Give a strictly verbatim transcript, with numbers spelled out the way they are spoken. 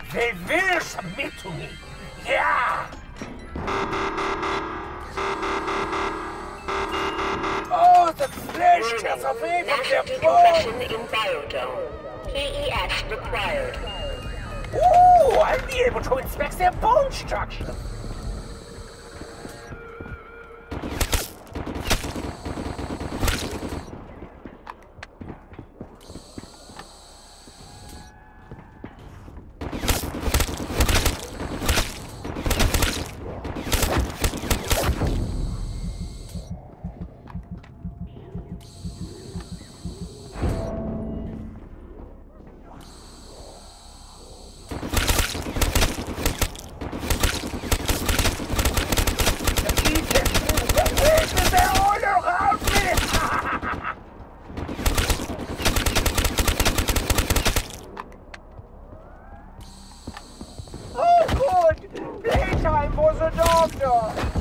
They will submit to me. Yeah. Oh, the flesh tears away from their bones. In biodome. P E S required. Ooh, I'll be able to inspect their bone structure. Oh, good! Playtime for the doctor!